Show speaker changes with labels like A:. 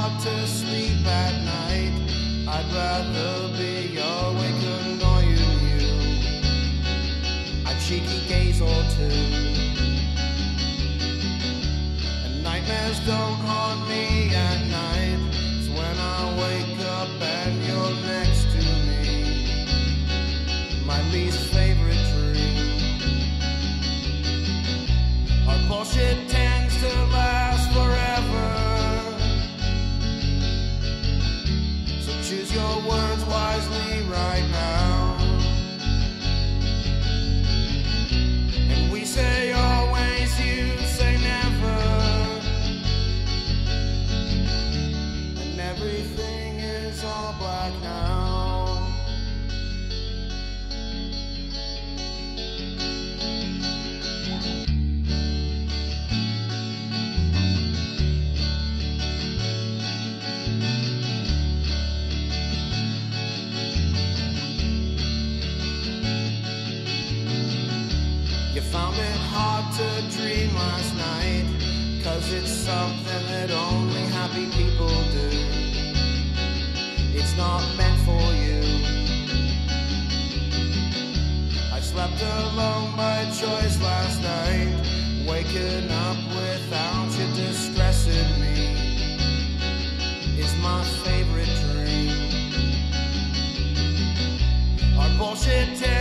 A: hard to sleep at night. I'd rather be awake annoying you. A cheeky gaze or two. And nightmares don't haunt me at night. It's when I wake up and you're next to me. My least favorite dream. Our bullshit tends to last forever. So choose your words wisely right now. And we say always, you say never. And everything is all black now. You found it hard to dream last night, 'cause it's something that only happy people do. It's not meant for you. I slept alone by choice last night, waking up without you distressing me is my favorite dream. Our bullshit